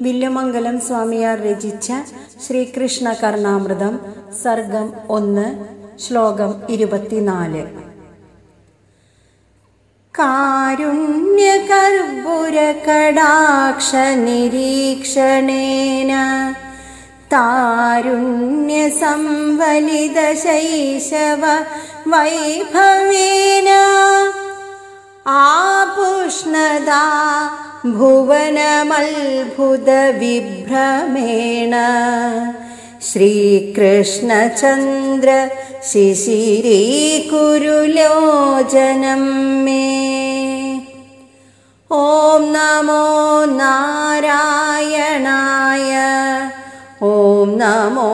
വില്ലുമംഗലം സ്വാമിയാർ രചിച്ച ശ്രീകൃഷ്ണ കർണാമൃതം സർഗം 1 ശ്ലോകം 24. കാരുണ്യകർപ്പുര കടാക്ഷ നിരീക്ഷണേന താരുണ്യ സംവലിത ശൈശവ വൈഭവേന ആപുഷ്ണദാ ഭുവനമത്ഭുത വിഭ്രമേണ ശ്രീകൃഷ്ണചന്ദ്ര ശിശിരീകുരുലോചനം മേ. ഓം നമോ നാരായണായ. ഓം നമോ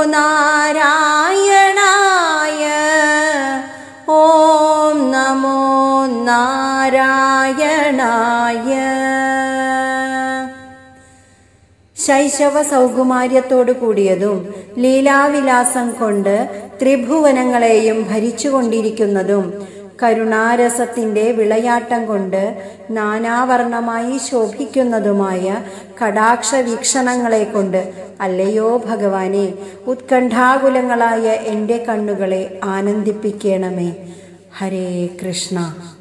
നാരായണായ. ഓം നമോ നാരായണായ. ശൈശവ സൗകുമാര്യത്തോടു കൂടിയതും ലീലാവിലാസം കൊണ്ട് ത്രിഭുവനങ്ങളെയും ഭരിച്ചുകൊണ്ടിരിക്കുന്നതും കരുണാരസത്തിന്റെ വിളയാട്ടം കൊണ്ട് നാനാവർണമായി ശോഭിക്കുന്നതുമായ കടാക്ഷ വീക്ഷണങ്ങളെ കൊണ്ട് അല്ലയോ ഭഗവാനെ, ഉത്കണ്ഠാകുലങ്ങളായ എൻ്റെ കണ്ണുകളെ ആനന്ദിപ്പിക്കണമേ. ഹരേ കൃഷ്ണ.